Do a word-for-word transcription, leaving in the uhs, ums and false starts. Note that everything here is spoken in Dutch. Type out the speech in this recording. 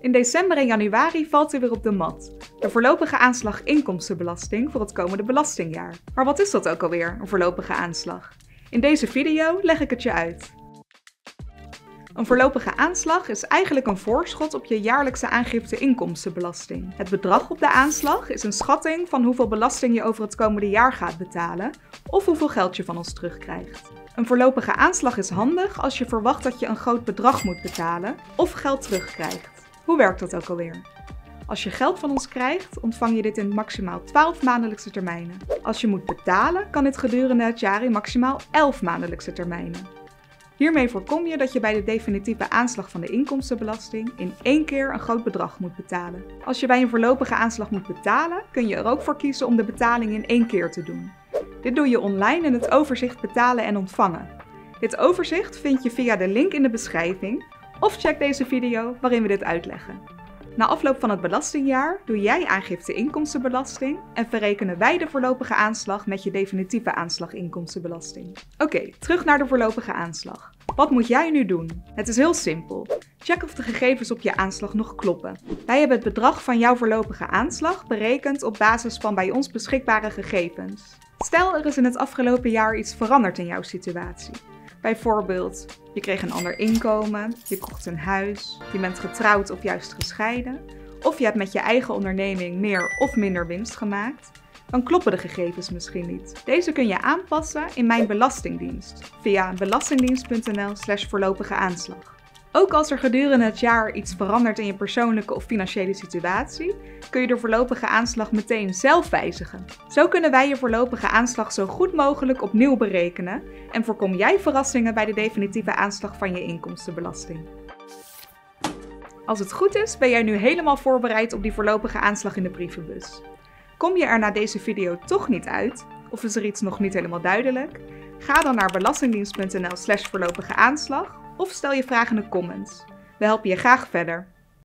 In december en januari valt hij weer op de mat. De voorlopige aanslag inkomstenbelasting voor het komende belastingjaar. Maar wat is dat ook alweer, een voorlopige aanslag? In deze video leg ik het je uit. Een voorlopige aanslag is eigenlijk een voorschot op je jaarlijkse aangifte inkomstenbelasting. Het bedrag op de aanslag is een schatting van hoeveel belasting je over het komende jaar gaat betalen of hoeveel geld je van ons terugkrijgt. Een voorlopige aanslag is handig als je verwacht dat je een groot bedrag moet betalen of geld terugkrijgt. Hoe werkt dat ook alweer? Als je geld van ons krijgt, ontvang je dit in maximaal twaalf maandelijkse termijnen. Als je moet betalen, kan dit gedurende het jaar in maximaal elf maandelijkse termijnen. Hiermee voorkom je dat je bij de definitieve aanslag van de inkomstenbelasting in één keer een groot bedrag moet betalen. Als je bij een voorlopige aanslag moet betalen, kun je er ook voor kiezen om de betaling in één keer te doen. Dit doe je online in het overzicht betalen en ontvangen. Dit overzicht vind je via de link in de beschrijving of check deze video waarin we dit uitleggen. Na afloop van het belastingjaar doe jij aangifte inkomstenbelasting en verrekenen wij de voorlopige aanslag met je definitieve aanslag inkomstenbelasting. Oké, okay, terug naar de voorlopige aanslag. Wat moet jij nu doen? Het is heel simpel. Check of de gegevens op je aanslag nog kloppen. Wij hebben het bedrag van jouw voorlopige aanslag berekend op basis van bij ons beschikbare gegevens. Stel er is in het afgelopen jaar iets veranderd in jouw situatie. Bijvoorbeeld, je kreeg een ander inkomen, je kocht een huis, je bent getrouwd of juist gescheiden, of je hebt met je eigen onderneming meer of minder winst gemaakt, dan kloppen de gegevens misschien niet. Deze kun je aanpassen in Mijn Belastingdienst via belastingdienst punt n l slash voorlopige aanslag. Ook als er gedurende het jaar iets verandert in je persoonlijke of financiële situatie, kun je de voorlopige aanslag meteen zelf wijzigen. Zo kunnen wij je voorlopige aanslag zo goed mogelijk opnieuw berekenen en voorkom jij verrassingen bij de definitieve aanslag van je inkomstenbelasting. Als het goed is, ben jij nu helemaal voorbereid op die voorlopige aanslag in de brievenbus. Kom je er na deze video toch niet uit, of is er iets nog niet helemaal duidelijk? Ga dan naar belastingdienst punt n l slash voorlopige aanslag of stel je vragen in de comments. We helpen je graag verder.